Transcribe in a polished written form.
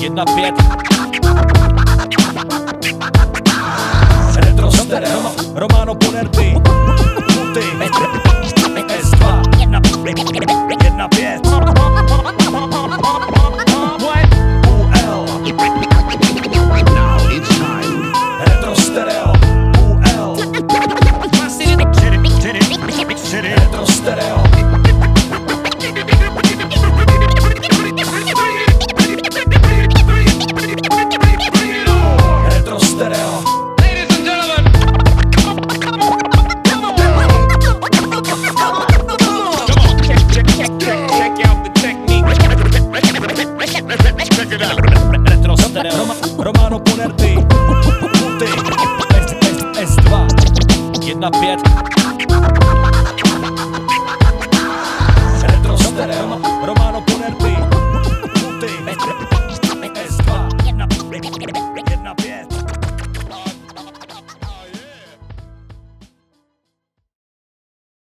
1-5. Retrostereo Romano Ponerti, Wuty, S2, 1-5. Now it's time. Retrostereo Retrostereo. Retrostereo. Ladies and gentlemen. Check out the technique. Check it out. Retrostereo Romano Ponerti, Wuty, S2, 1-5. Retrostereo Romano Ponerti, Wuty, S2, 1-5.